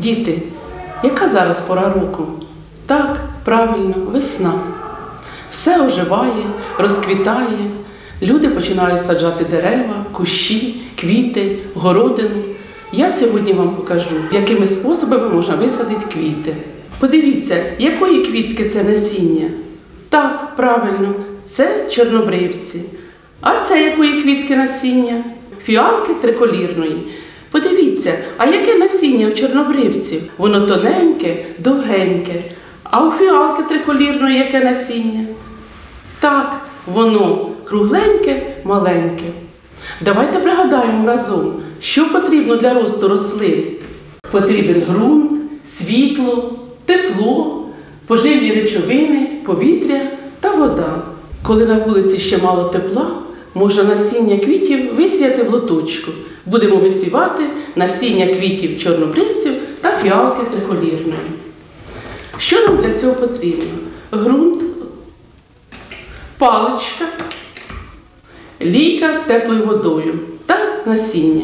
Діти, яка зараз пора року? Так, правильно, весна. Все оживає, розквітає, люди починають саджати дерева, кущі, квіти, городину. Я сьогодні вам покажу, якими способами можна висадити квіти. Подивіться, якої квітки це насіння? Так, правильно, це чорнобривці. А це якої квітки насіння? Фіалки триколірної. Подивіться, а яке насіння в чорнобривців? Воно тоненьке, довгеньке. А у фіалки триколірної яке насіння? Так, воно кругленьке, маленьке. Давайте пригадаємо разом, що потрібно для росту рослин. Потрібен ґрунт, світло, тепло, поживні речовини, повітря та вода. Коли на вулиці ще мало тепла, можна насіння квітів висіяти в лоточку. Будемо висівати насіння квітів чорнобривців та фіалки триколірної. Що нам для цього потрібно? Ґрунт, паличка, лійка з теплою водою та насіння.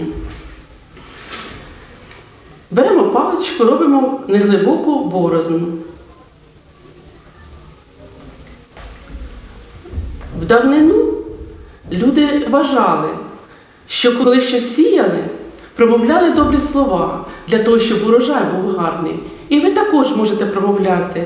Беремо паличку, робимо неглибоку борозну. В давнину люди вважали, що коли щось сіяли, промовляли добрі слова для того, щоб урожай був гарний. І ви також можете промовляти: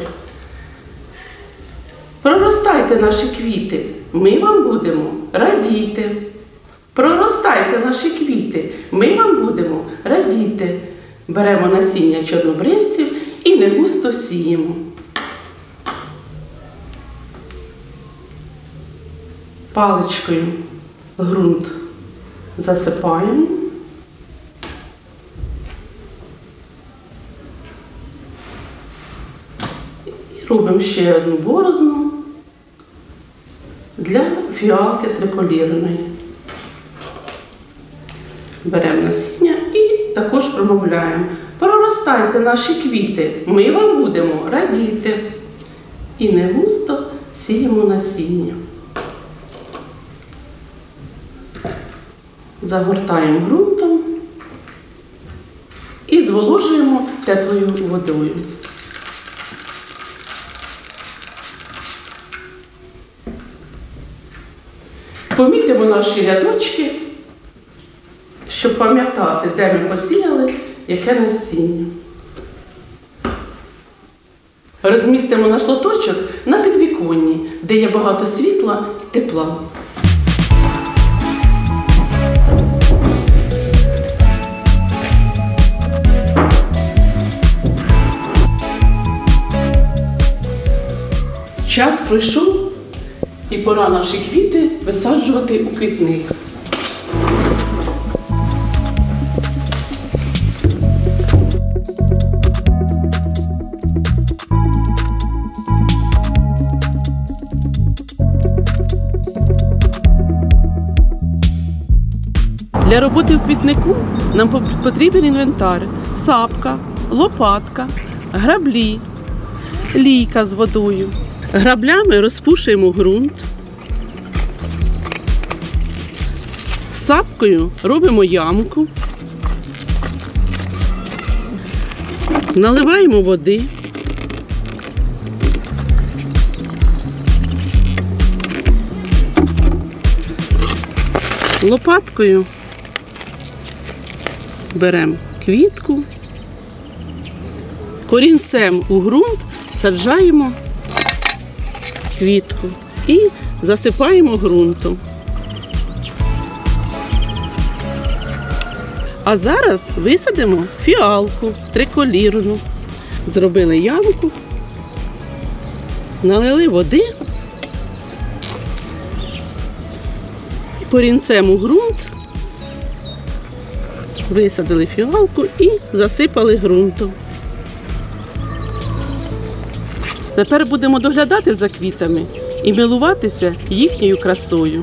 проростайте наші квіти, ми вам будемо радіти. Проростайте наші квіти, ми вам будемо радіти. Беремо насіння чорнобривців і не густо сіємо. Паличкою ґрунт засипаємо. І робимо ще одну борозну для фіалки триколірної. Беремо насіння і також промовляємо: проростайте наші квіти, ми вам будемо радіти. І не густо сіємо насіння. Загортаємо ґрунтом і зволожуємо теплою водою. Помітимо наші рядочки, щоб пам'ятати, де ми посіяли, яке насіння. Розмістимо наш лоточок на підвіконні, де є багато світла і тепла. Час пройшов, і пора наші квіти висаджувати у квітник. Для роботи в квітнику нам потрібен інвентар: сапка, лопатка, граблі, лійка з водою. Граблями розпушуємо ґрунт, сапкою робимо ямку, наливаємо води, лопаткою беремо квітку, корінцем у ґрунт саджаємо квітку і засипаємо ґрунтом. А зараз висадимо фіалку триколірну. Зробили ямку, налили води, корінцем у ґрунт висадили фіалку і засипали ґрунтом. Тепер будемо доглядати за квітами і милуватися їхньою красою.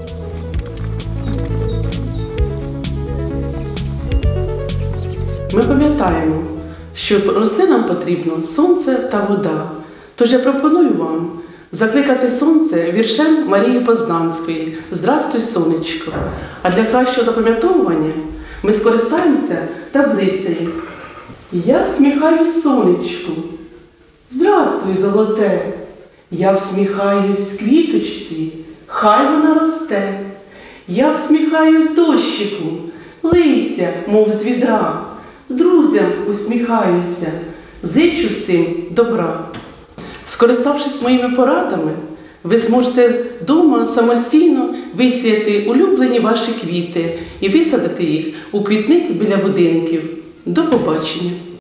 Ми пам'ятаємо, що рослинам потрібно сонце та вода. Тож я пропоную вам закликати сонце віршем Марії Познанської «Здрастуй, сонечко». А для кращого запам'ятовування ми скористаємося таблицею. Я всміхаюсь сонечку. Здрастуй, золоте. Я всміхаюсь квіточці, хай вона росте. Я всміхаюсь дощику, лийся, мов з відра. Друзям усміхаюся, зичу всім добра. Скориставшись моїми порадами, ви зможете вдома самостійно висіяти улюблені ваші квіти і висадити їх у квітник біля будинків. До побачення!